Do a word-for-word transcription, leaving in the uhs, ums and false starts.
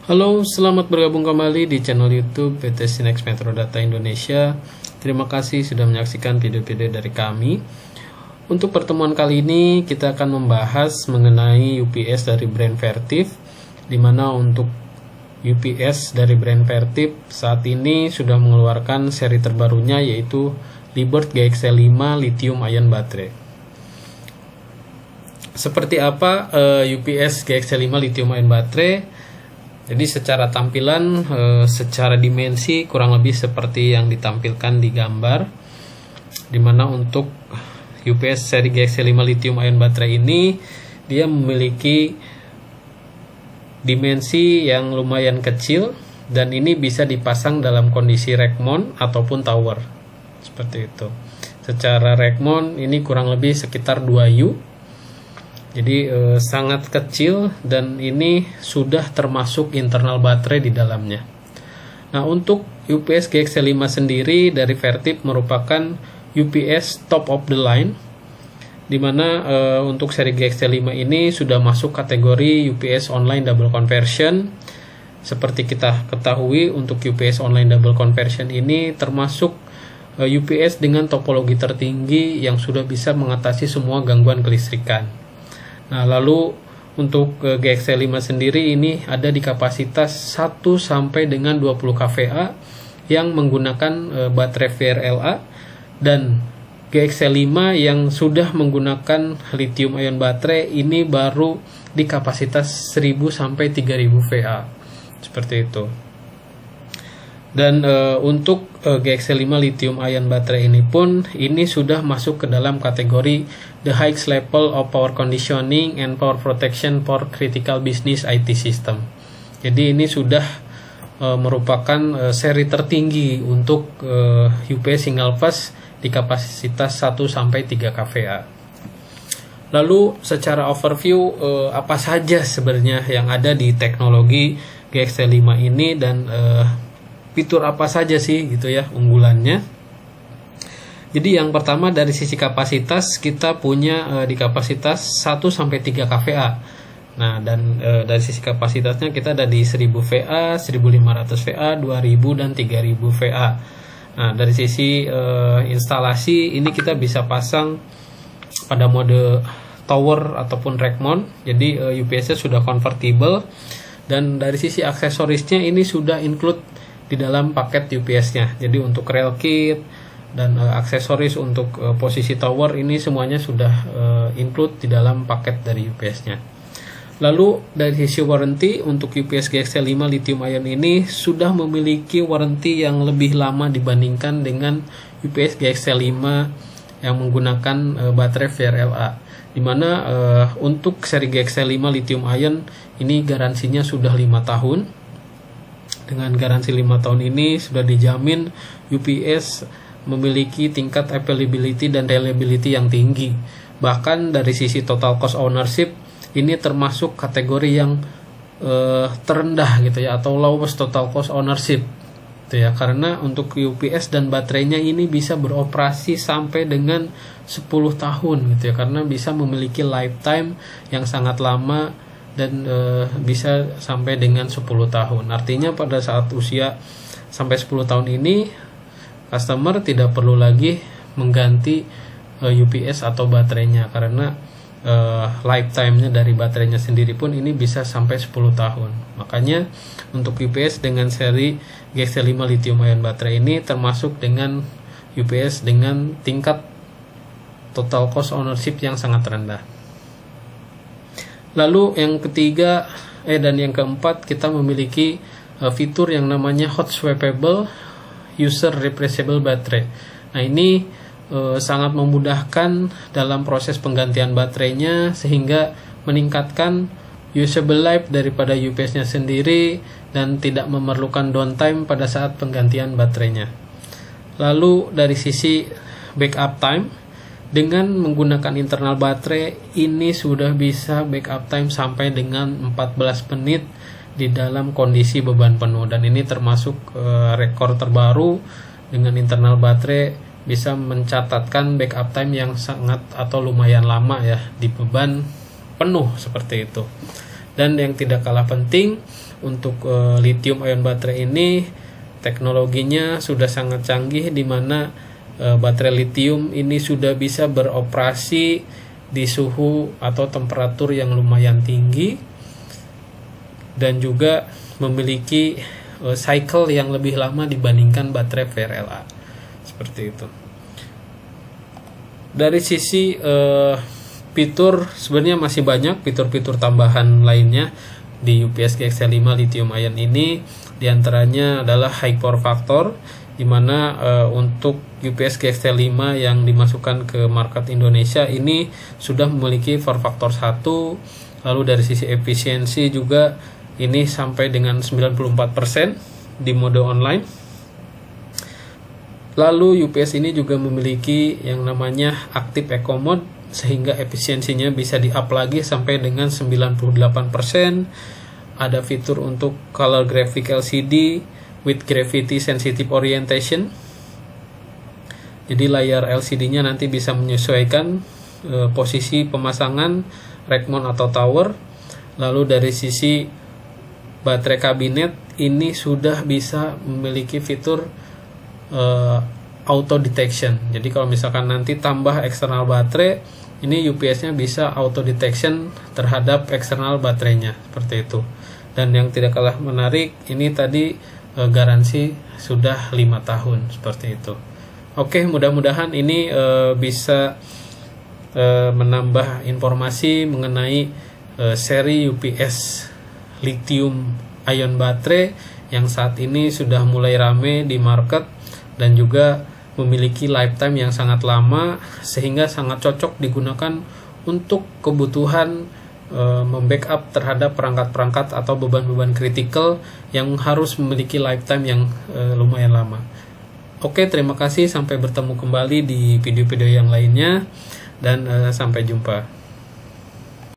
Halo, selamat bergabung kembali di channel YouTube P T Sinex Metro Data Indonesia. Terima kasih sudah menyaksikan video-video dari kami. Untuk pertemuan kali ini kita akan membahas mengenai U P S dari brand Vertiv, di mana untuk U P S dari brand Vertiv saat ini sudah mengeluarkan seri terbarunya, yaitu Liberty G X L lima Lithium Ion Battery. Seperti apa uh, U P S G X L lima Lithium Ion Battery? Jadi secara tampilan, e, secara dimensi kurang lebih seperti yang ditampilkan di gambar, dimana untuk U P S seri G X L lima Lithium Ion Battery ini dia memiliki dimensi yang lumayan kecil, dan ini bisa dipasang dalam kondisi rack mount ataupun tower seperti itu. Secara rack mount ini kurang lebih sekitar dua U. Jadi eh, sangat kecil, dan ini sudah termasuk internal baterai di dalamnya. Nah, untuk U P S G X L lima sendiri dari Vertiv merupakan U P S top of the line, dimana eh, untuk seri G X L lima ini sudah masuk kategori U P S online double conversion. Seperti kita ketahui, untuk U P S online double conversion ini termasuk eh, U P S dengan topologi tertinggi yang sudah bisa mengatasi semua gangguan kelistrikan. Nah, lalu untuk G X L lima sendiri ini ada di kapasitas satu sampai dengan dua puluh kVA yang menggunakan e, baterai V R L A, dan G X L lima yang sudah menggunakan lithium ion baterai ini baru di kapasitas seribu sampai tiga ribu VA. Seperti itu. Dan e, untuk e, G X L lima lithium ion baterai ini pun ini sudah masuk ke dalam kategori the highest level of power conditioning and power protection for critical business I T system. Jadi ini sudah e, merupakan e, seri tertinggi untuk e, U P S single phase di kapasitas satu sampai tiga kVA. Lalu secara overview e, apa saja sebenarnya yang ada di teknologi G X L lima ini, dan e, fitur apa saja sih gitu ya unggulannya. Jadi yang pertama dari sisi kapasitas, kita punya e, di kapasitas satu sampai tiga kVA. Nah, dan e, dari sisi kapasitasnya kita ada di seribu VA, seribu lima ratus VA, dua ribu dan tiga ribu VA. Nah, dari sisi e, instalasi ini kita bisa pasang pada mode tower ataupun rack mount. Jadi e, U P S-nya sudah convertible, dan dari sisi aksesorisnya ini sudah include di dalam paket U P S-nya. Jadi untuk rail kit dan uh, aksesoris untuk uh, posisi tower ini semuanya sudah uh, include di dalam paket dari U P S-nya. Lalu dari sisi warranty, untuk U P S G X L lima lithium ion ini sudah memiliki warranty yang lebih lama dibandingkan dengan U P S G X L lima yang menggunakan uh, baterai V R L A. Dimana uh, untuk seri G X L lima lithium ion ini garansinya sudah lima tahun. Dengan garansi lima tahun ini sudah dijamin U P S memiliki tingkat availability dan reliability yang tinggi. Bahkan dari sisi total cost ownership ini termasuk kategori yang eh, terendah gitu ya, atau lowest total cost ownership gitu ya, karena untuk U P S dan baterainya ini bisa beroperasi sampai dengan sepuluh tahun gitu ya, karena bisa memiliki lifetime yang sangat lama dan e, bisa sampai dengan sepuluh tahun. Artinya pada saat usia sampai sepuluh tahun ini, customer tidak perlu lagi mengganti e, U P S atau baterainya, karena e, lifetime-nya dari baterainya sendiri pun ini bisa sampai sepuluh tahun. Makanya untuk U P S dengan seri G X L lima lithium ion baterai ini termasuk dengan U P S dengan tingkat total cost ownership yang sangat rendah. Lalu yang ketiga eh dan yang keempat, kita memiliki uh, fitur yang namanya hot swappable user replaceable battery. Nah, ini uh, sangat memudahkan dalam proses penggantian baterainya, sehingga meningkatkan usable life daripada U P S-nya sendiri dan tidak memerlukan downtime pada saat penggantian baterainya. Lalu dari sisi backup time, dengan menggunakan internal baterai ini sudah bisa backup time sampai dengan empat belas menit di dalam kondisi beban penuh, dan ini termasuk e, rekor terbaru. Dengan internal baterai bisa mencatatkan backup time yang sangat atau lumayan lama ya di beban penuh seperti itu. Dan yang tidak kalah penting, untuk uh, lithium ion baterai ini teknologinya sudah sangat canggih, di mana uh, baterai lithium ini sudah bisa beroperasi di suhu atau temperatur yang lumayan tinggi, dan juga memiliki uh, cycle yang lebih lama dibandingkan baterai V R L A. Seperti itu. Dari sisi uh, fitur, sebenarnya masih banyak fitur-fitur tambahan lainnya di U P S G X T lima lithium ion ini. Di antaranya adalah high power factor, di mana uh, untuk U P S G X T lima yang dimasukkan ke market Indonesia ini sudah memiliki power factor satu. Lalu dari sisi efisiensi juga ini sampai dengan sembilan puluh empat persen di mode online. Lalu U P S ini juga memiliki yang namanya active eco mode, sehingga efisiensinya bisa di-up lagi sampai dengan sembilan puluh delapan persen. Ada fitur untuk color graphic L C D with gravity sensitive orientation. Jadi layar L C D-nya nanti bisa menyesuaikan e, posisi pemasangan rack mount atau tower. Lalu dari sisi baterai kabinet ini sudah bisa memiliki fitur e, auto detection. Jadi kalau misalkan nanti tambah eksternal baterai, ini U P S-nya bisa auto detection terhadap eksternal baterainya, seperti itu. Dan yang tidak kalah menarik, ini tadi e, garansi sudah lima tahun, seperti itu. Oke, mudah-mudahan ini e, bisa e, menambah informasi mengenai e, seri U P S lithium ion baterai yang saat ini sudah mulai rame di market dan juga memiliki lifetime yang sangat lama, sehingga sangat cocok digunakan untuk kebutuhan e, membackup terhadap perangkat-perangkat atau beban-beban kritikal yang harus memiliki lifetime yang e, lumayan lama. Oke, terima kasih, sampai bertemu kembali di video-video yang lainnya, dan e, sampai jumpa.